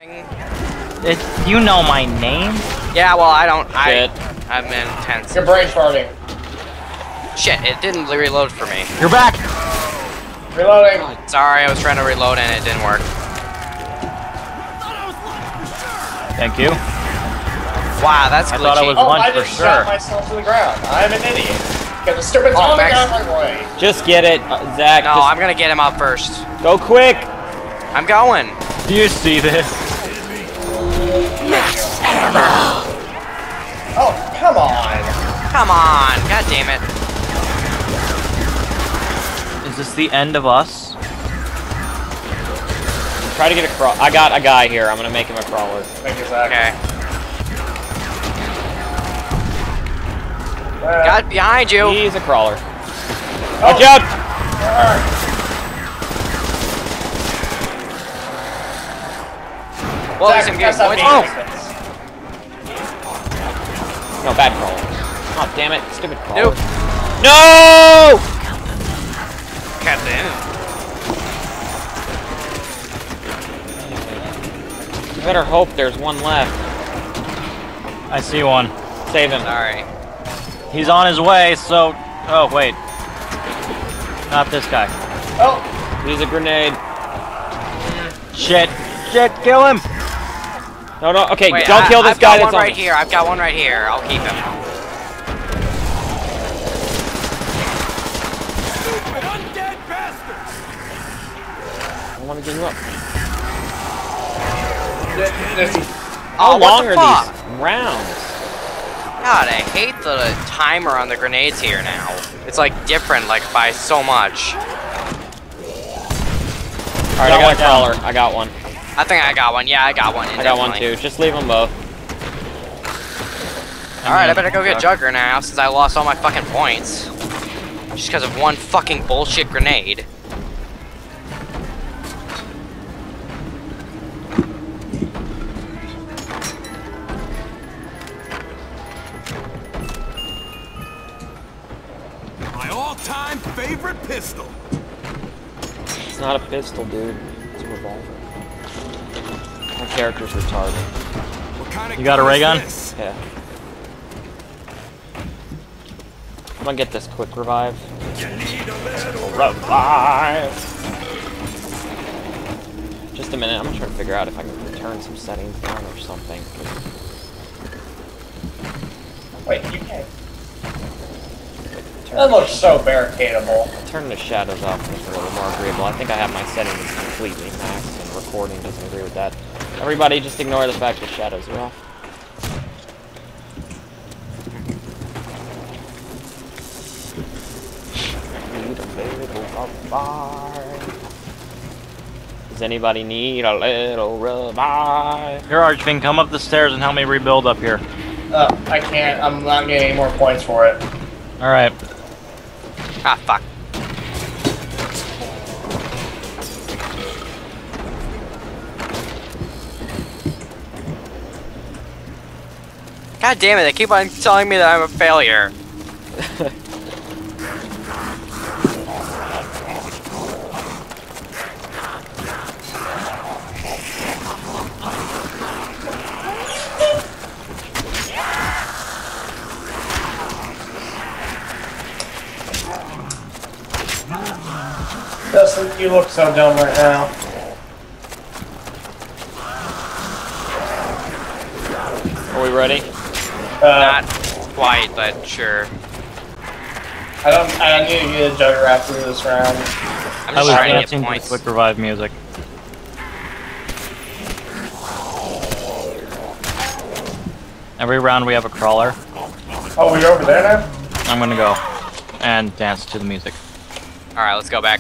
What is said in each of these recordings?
You know my name? Yeah, well, I don't. Shit. I'm intense. Your brain's farting. Shit, it didn't reload for me. You're back! Reloading. Sorry, I was trying to reload and it didn't work. Thank you. Wow, that's glitchy. I thought I was Oh, one I for just shot sure. myself to the ground. I'm an idiot. Get the stupid zombie Max. out of my way. Just get it, Zach. No, just I'm gonna get him out first. go quick. I'm going. Do you see this? Oh, come on. Come on. God damn it. Is this the end of us? Try to get a crawl. I got a guy here. I'm gonna make him a crawler. Thank you, Zach. Okay. Got behind you. He's a crawler. Oh. Watch out! Well, Zach, some good that's not points. me. Oh, No, bad crawler. Oh, damn it. Stupid crawler. nope. No! God damn. I better hope there's one left. I see one. Save him. Sorry. He's on his way, so... Oh, wait. Not this guy. Oh, Use a grenade. Shit. Shit, kill him! No, no, okay, Wait, don't kill this guy I've got that's one on right here. I've got one right here. I'll keep him. I want to get you up. How Oh, what long the are fuck? these rounds? God, I hate the timer on the grenades here now. It's like different, like by so much. Alright, I got a crawler. I got one. I think I got one. Yeah, I got one. I got one too. Just leave them both. Alright, I better go get Jugger now since I lost all my fucking points. Just because of one fucking bullshit grenade. My all-time favorite pistol. It's not a pistol, dude. It's a revolver. My character's retarded. What kind of You got a ray gun? this? Yeah. I'm gonna get this quick revive. You need a little Revive! Just a minute, I'm gonna try to figure out if I can turn some settings down or something. wait, you can't. That looks so barricadable. Turn the shadows off and it's a little more agreeable. I think I have my settings completely maxed and recording doesn't agree with that. Everybody just ignore the fact that shadows are off. Need a little revive. Does anybody need a little revive? Here, Archving, come up the stairs and help me rebuild up here. I can't. I'm not getting any more points for it. Alright. Ah, fuck. God damn it, they keep on telling me that I'm a failure. Dustin, you look so dumb right now. Are we ready? Not quite, but sure. I need to get a Jugger after this round. I'm I just was trying to dancing get to points. quick revive music. Every round we have a crawler. Oh, you're over there now? I'm gonna go and dance to the music. Alright, let's go back.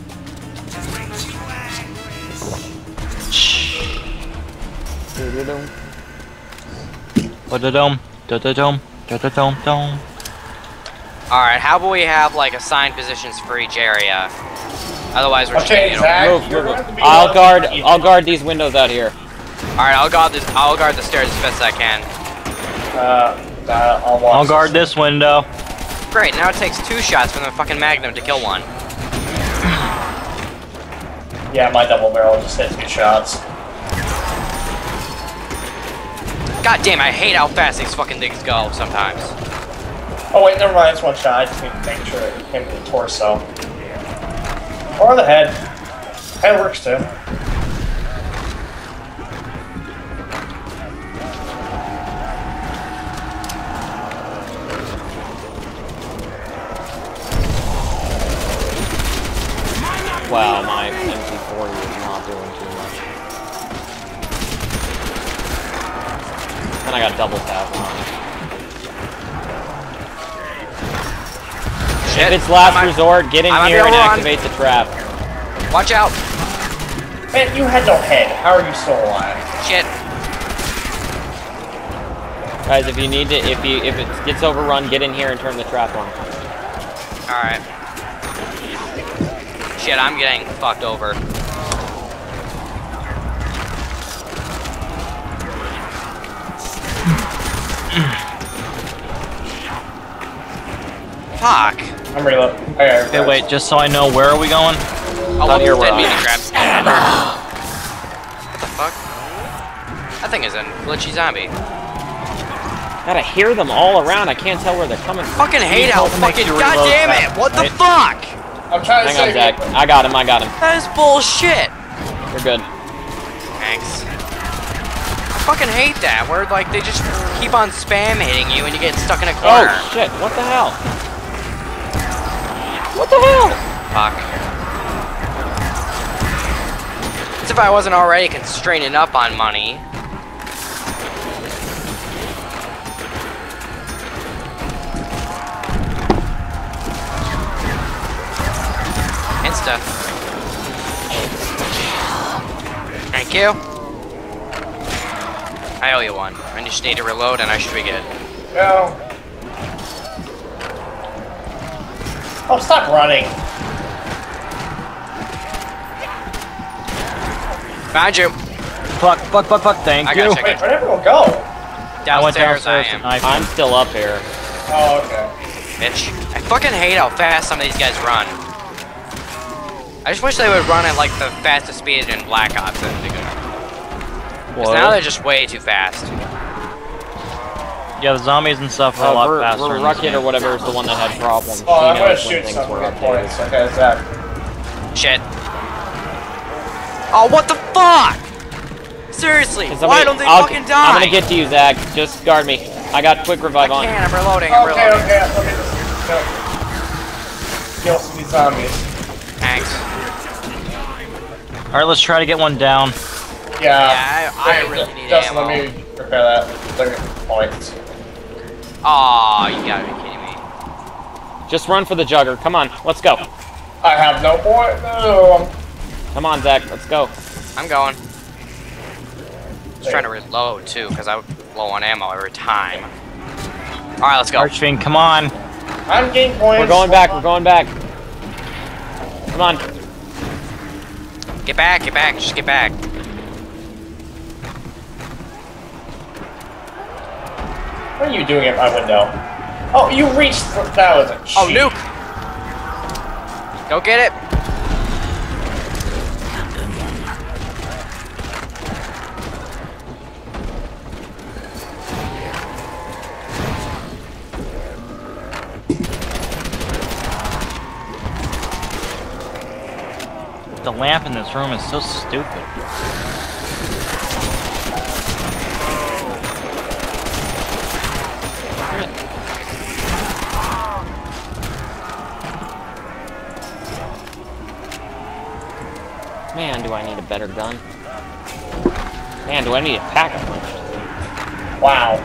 Da-da-dum, da-da-dum, da-da-dum-dum. Alright, how about we have like assigned positions for each area? Otherwise we're Okay, cheating. Zach, Move, you're move. going to be I'll guard these windows out here. Alright, I'll guard the stairs as best I can. I'll guard this window. Great, now it takes 2 shots from the fucking Magnum to kill one. Yeah, my double barrel just hit 2 shots. God damn, I hate how fast these fucking things go sometimes. Oh wait, never mind. It's one shot. I just need to make sure it hit the torso. Or the head. Head works too. Wow, my MP40 is not doing too much. And I got double tap on. Shit. If it's last resort, get in I might here be and able to run. activate the trap. Watch out. Man, you had no head. How are you still alive? Shit. Guys, if you need to, if it gets overrun, get in here and turn the trap on. Alright. Shit, I'm getting fucked over. Fuck. I'm reloading. Okay, wait, just so I know, where are we going? Oh, well, here we're dead on. meeting grabs. What the fuck? That thing is a glitchy zombie. Gotta hear them all around. I can't tell where they're coming from. Fucking hate how Hold to make fucking you reload goddamn it! fast, What the right? fuck? I'm trying to Hang on, save Zach. you. I got him. I got him. That is bullshit. We're good. Thanks. I fucking hate that, where like they just keep on spam hitting you and you get stuck in a corner. Oh shit! What the hell? What the hell? Fuck. As if I wasn't already constrained enough on money. Insta. Thank you. I owe you one. I just need to reload and I should be good. No. Oh, stop running. Found you. Fuck, thank I you. gotta check Wait, it. where'd everyone go? I went Downstairs I downstairs to am. knife. I'm still up here. Oh, okay. Bitch. I fucking hate how fast some of these guys run. I just wish they would run at like the fastest speed in Black Ops. Because now they're just way too fast. Yeah, the zombies and stuff are a lot faster. in this Rucket game. or whatever is the one that had problems. Oh, I'm She gonna knows when shoot things some were good updated. points. Okay, Zach. Shit. Oh, what the fuck? Seriously, Can why don't they fucking die? I'm gonna get to you, Zach. Just guard me. I got quick revive I on. can't, I'm reloading, Okay, I'm reloading. okay. Let me just kill some of these zombies. Thanks. Alright, let's try to get one down. Yeah. I really need Justin, ammo. let me repair that. Look at points. Aw, you gotta be kidding me. Just run for the jugger. Come on, let's go. I have no point. No. Come on, Zach. Let's go. I'm going. Just trying to reload too, because I'm low on ammo every time. Alright, let's go. Archfiend, come on. I'm getting points. We're going back. We're going back. Come on. Get back, just get back. What are you doing at my window? Oh, you reached. That was a cheat. Oh, nuke! Go get it! The lamp in this room is so stupid. Man, do I need a better gun? Man, do I need a pack a punch? Wow.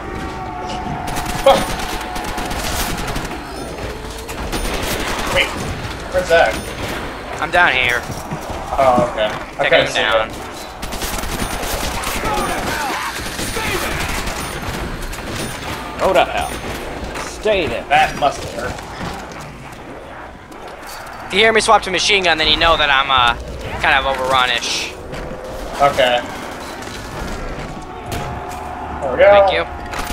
Wait, where's that? I'm down here. Oh, okay. I Take couldn't him see down. it. Go to hell. Stay there. That must have hurt. If you hear me swap to machine gun, then you know that I'm kind of overrun-ish. Okay. There we go. Thank you.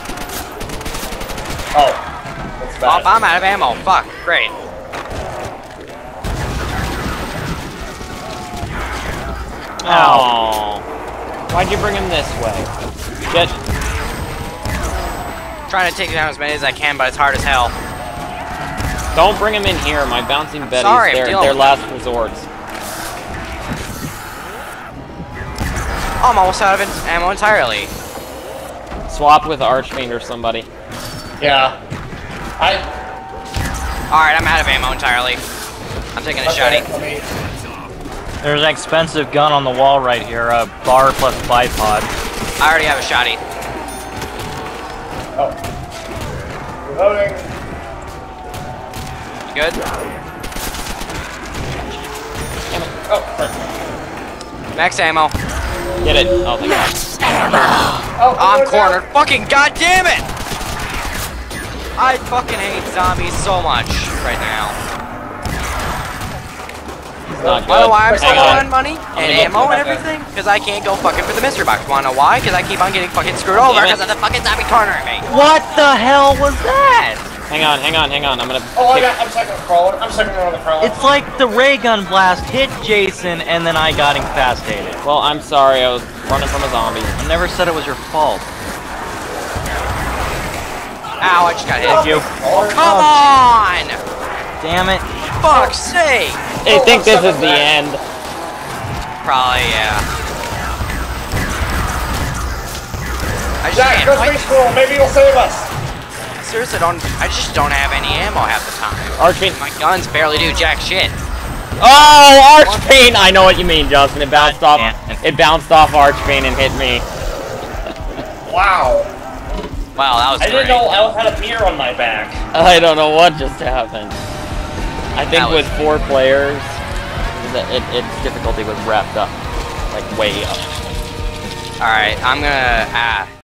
Oh. That's Oh, bad. I'm out of ammo. Fuck. Great. Oh. Why'd you bring him this way? Shit. Trying to take down as many as I can, but it's hard as hell. Don't bring him in here. My bouncing Betties, sorry, I'm they're dealing their with last resorts. Oh, I'm almost out of ammo entirely. Swap with Archfiend or somebody. Yeah. Alright, I'm out of ammo entirely. I'm taking a shotty. There's an expensive gun on the wall right here, a bar plus bipod. I already have a shotty. Oh. Reloading. You good? Oh, perfect. Max ammo. Get it. Oh, thank God. Oh, I'm cornered. Fucking goddamn it! I fucking hate zombies so much right now. Not Wanna know good. why I'm so Hang low on. on money and gonna ammo go- and everything? Because I can't go fucking for the mystery box. Wanna know why? Because I keep on getting fucking screwed over Damn it. because of the fucking zombie cornering me. What the hell was that? Hang on. I'm gonna. Oh, pick- I'm second crawler. I'm second on the crawler. It's like the ray gun blast hit Jason and then I got incapacitated. Well, I'm sorry. I was running from a zombie. I never said it was your fault. Ow, I just got hit. Thank you. Oh, Come on! Damn it. Fuck's sake! I think this is the end. Probably, yeah. I just Jack, can't go fight. space roll. Maybe you'll save us. Seriously, I just don't have any ammo half the time. Archfiend. My guns barely do jack shit. Oh, Archfiend! I know what you mean, Justin. It bounced off. damn it. It bounced off Archfiend and hit me. Wow. Wow, that was I didn't great. know I had a mirror on my back. I don't know what just happened. I think That was- with 4 players, its difficulty was wrapped up, like way up. Alright, I'm gonna...